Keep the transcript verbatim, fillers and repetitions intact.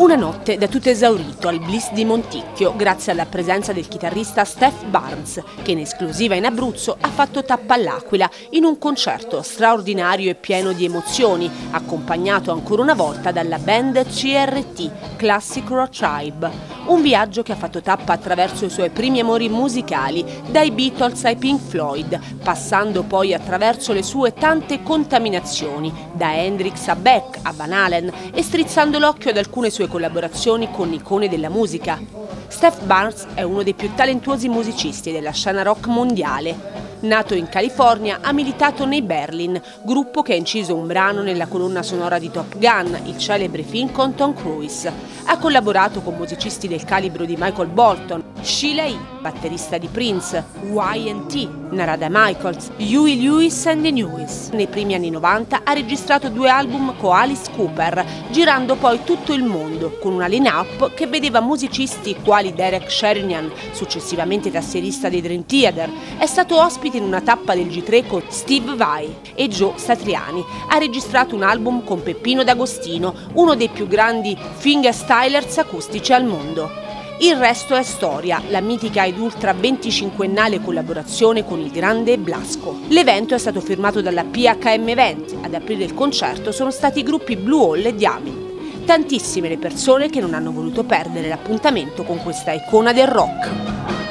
Una notte da tutto esaurito al Bliss di Monticchio grazie alla presenza del chitarrista Steph Barnes, che in esclusiva in Abruzzo ha fatto tappa all'Aquila in un concerto straordinario e pieno di emozioni, accompagnato ancora una volta dalla band C R T, Classic Rock Tribe. Un viaggio che ha fatto tappa attraverso i suoi primi amori musicali, dai Beatles ai Pink Floyd, passando poi attraverso le sue tante contaminazioni, da Hendrix a Beck a Van Halen, e strizzando l'occhio ad alcune sue collaborazioni con icone della musica. Steph Barnes è uno dei più talentuosi musicisti della scena rock mondiale. Nato in California, ha militato nei Berlin, gruppo che ha inciso un brano nella colonna sonora di Top Gun, il celebre film con Tom Cruise. Ha collaborato con musicisti del calibro di Michael Bolton, Sheila E., batterista di Prince, Y and T, Narada Michaels, Huey Lewis and the News. Nei primi anni novanta ha registrato due album con Alice Cooper, girando poi tutto il mondo, con una line-up che vedeva musicisti quali Derek Sherinian, successivamente tastierista dei Dream Theater. È stato ospite in una tappa del G tre con Steve Vai e Joe Satriani. Ha registrato un album con Peppino D'Agostino, uno dei più grandi fingerstylers acustici al mondo. Il resto è storia, la mitica ed ultra venticinquennale collaborazione con il grande Blasco. L'evento è stato firmato dalla P H M Event. Ad aprire il concerto sono stati i gruppi Blue Hole e Diamond. Tantissime le persone che non hanno voluto perdere l'appuntamento con questa icona del rock.